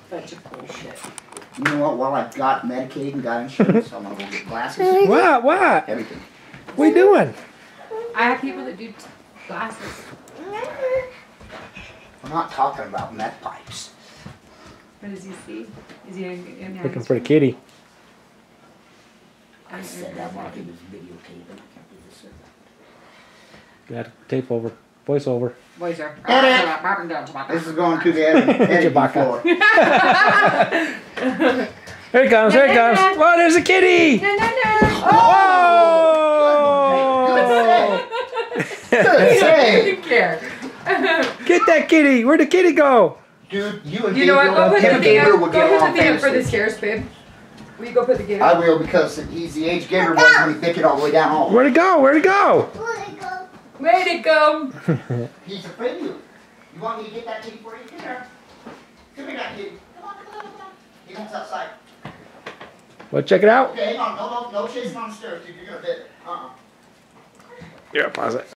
Bunch of bullshit. You know what? While I've got medicated and got insurance, I'm gonna go get glasses. What? Everything. What are you doing? I have people that do glasses. We're not talking about meth pipes. What does he see? Is he in there? Looking for the kitty. I said that while he was videotaping. I can't believe this. Got tape over. Voice over. Boys are. This is going to the editing floor. Here it comes. Here it comes. Whoa, there's a kitty. No, no, no. Whoa! Good save. Didn't care. Get that kitty. Where'd the kitty go? Dude, you and You know what? Go put the thing Gabriel up. will Go get put along the thing up for the famously. scares, babe. Will you go put the game I up? will, because he's the age Gabriel was when he picked it all the way down home. Where'd it go? Where'd it go? Where'd it go? He's afraid of you. You want me to get that kitty for you? Come here. Come here, that kitty. Come on, come on, come on. He comes outside. Well, check it out. Okay, hang on. No chasing on the stairs, dude. You're gonna hit it. Here, pause it.